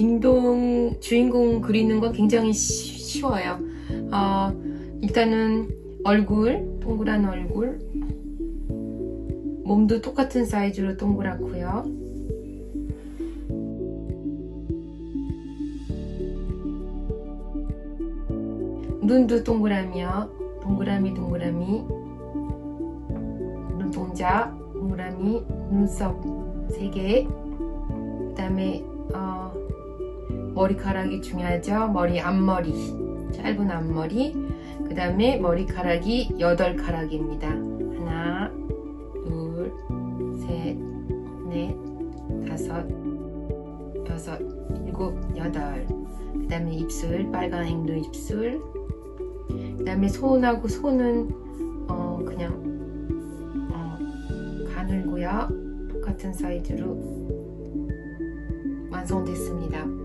딩동 주인공 그리는 건 굉장히 쉬워요. 일단은 얼굴, 동그란 얼굴, 몸도 똑같은 사이즈로 동그랗고요. 눈도 동그라미요. 동그라미 눈동자 동그라미, 눈썹 3개, 그 다음에 머리카락이 중요하죠. 앞머리, 짧은 앞머리, 그 다음에 머리카락이 8가락입니다. 하나, 둘, 셋, 넷, 다섯, 여섯, 일곱, 여덟. 그 다음에 입술, 빨간 앵두 입술. 그 다음에 손은 그냥 가늘고요. 똑같은 사이즈로 완성됐습니다.